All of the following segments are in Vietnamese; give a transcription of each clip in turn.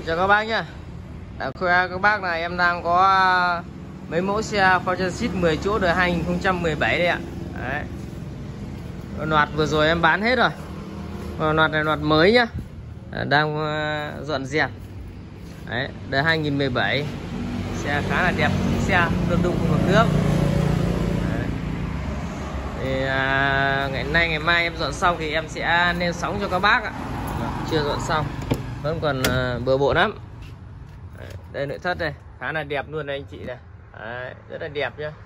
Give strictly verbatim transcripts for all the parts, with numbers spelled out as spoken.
Chào các bác nhá. Đã khoe các bác là em đang có mấy mẫu xe Ford Transit mười chỗ đời hai nghìn không trăm mười bảy đây ạ. Đấy. Loạt vừa rồi em bán hết rồi. Loạt này loạt mới nhá. Đang dọn dẹp. Đấy, đời hai nghìn không trăm mười bảy. Xe khá là đẹp, xe đụng đụng vào nước. Đấy. Thì à, ngày nay ngày mai em dọn xong thì em sẽ lên sóng cho các bác ạ. Chưa dọn xong, vẫn còn uh, bừa bộn lắm. Đấy, đây nội thất đây, khá là đẹp luôn đây anh chị này. Đấy, rất là đẹp nhá.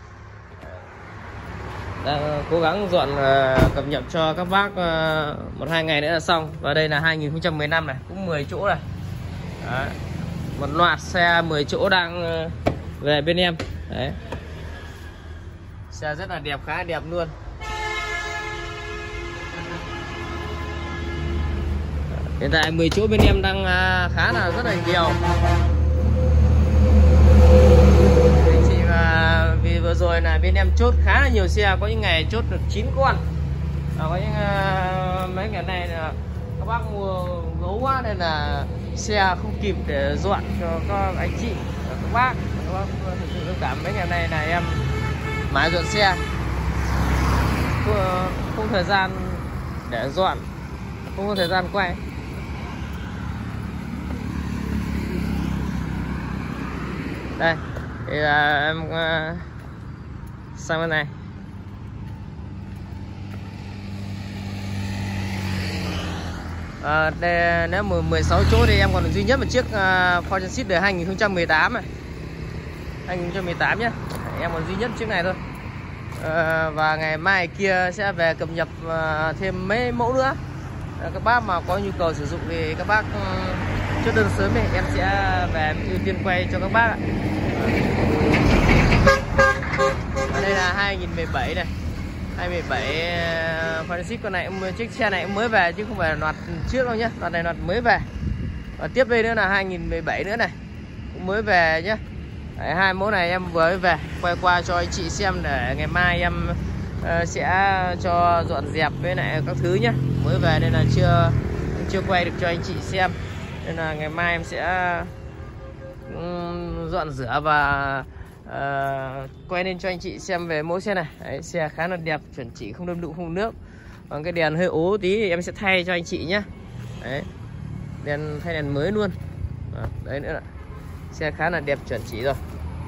Đang uh, cố gắng dọn uh, cập nhật cho các bác uh, một hai ngày nữa là xong. Và đây là hai nghìn không trăm mười lăm này, cũng mười chỗ này. Đấy. Một loạt xe mười chỗ đang uh, về bên em. Đấy. Xe rất là đẹp, khá là đẹp luôn. Hiện tại mười chỗ bên em đang khá là rất là nhiều. Anh chị và vì vừa rồi là bên em chốt khá là nhiều xe, có những ngày chốt được chín con. À, có những uh, mấy ngày này là các bác mua gấu quá nên là xe không kịp để dọn cho các anh chị và các bác. Các bác thực sự thông cảm, mấy ngày này là em mãi dọn xe, không, không thời gian để dọn, không có thời gian quay. Đây thì là em uh, sang bên này. À, đây, nếu mười sáu chỗ thì em còn duy nhất một chiếc uh, Ford Transit đời hai nghìn không trăm mười tám này, hai nghìn không trăm mười tám nhé. Em còn duy nhất chiếc này thôi. À, và ngày mai kia sẽ về cập nhật uh, thêm mấy mẫu nữa. À, các bác mà có nhu cầu sử dụng thì các bác uh, chốt đơn sớm thì em sẽ về ưu tiên quay cho các bác ạ. Và đây là hai nghìn không trăm mười bảy này, hai nghìn không trăm mười bảy Ford Transit. Con này chiếc xe này cũng mới về chứ không phải là loạt trước đâu nhé, loạt này loạt mới về. Và tiếp đây nữa là hai nghìn không trăm mười bảy nữa này, cũng mới về nhé. Đấy, hai mẫu này em vừa mới về quay qua cho anh chị xem để ngày mai em uh, sẽ cho dọn dẹp với lại các thứ nhé. Mới về nên là chưa chưa quay được cho anh chị xem, nên là ngày mai em sẽ um, dọn rửa và uh, quay lên cho anh chị xem về mẫu xe này. Đấy, xe khá là đẹp, chuẩn chỉ, không đâm đụng không nước. Còn cái đèn hơi ố tí thì em sẽ thay cho anh chị nhé. Đấy, đèn thay đèn mới luôn. À, đấy nữa là xe khá là đẹp, chuẩn chỉ rồi.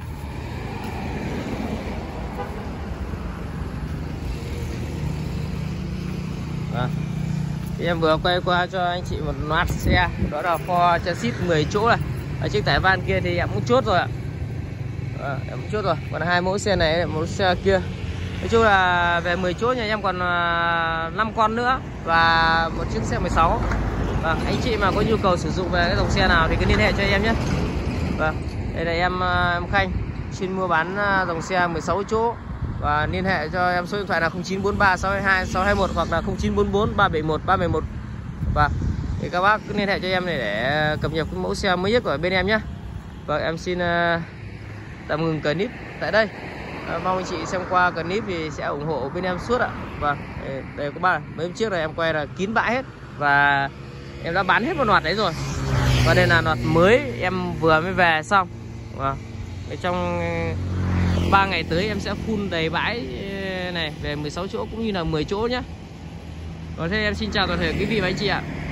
À, thì em vừa quay qua cho anh chị một loạt xe, đó là Ford Transit mười chỗ này. Ở chiếc tải van kia thì em cũng chốt rồi ạ. À, em cũng chốt rồi. Còn hai mẫu xe này, một xe kia. Nói chung là về mười chỗ nhà em còn năm con nữa và một chiếc xe mười sáu. Vâng, anh chị mà có nhu cầu sử dụng về cái dòng xe nào thì cứ liên hệ cho em nhé. Vâng, đây là em em Khanh, chuyên mua bán dòng xe mười sáu chỗ. Và liên hệ cho em số điện thoại là không chín bốn ba sáu hai hai sáu hai một hoặc là không chín bốn bốn ba bảy một ba bảy một. Và thì các bác cứ liên hệ cho em này để cập nhật cái mẫu xe mới nhất của bên em nhé. Vâng, em xin uh, tạm ngừng clip tại đây. Uh, mong anh chị xem qua clip thì sẽ ủng hộ bên em suốt ạ. Vâng, đây, đây các bác, mấy chiếc này em quay là kín bãi hết và em đã bán hết một loạt đấy rồi. Và đây là loạt mới em vừa mới về xong. Vâng, trong ba ngày tới em sẽ full đầy bãi này về mười sáu chỗ cũng như là mười chỗ nhé. Rồi thế em xin chào toàn thể quý vị và anh chị ạ.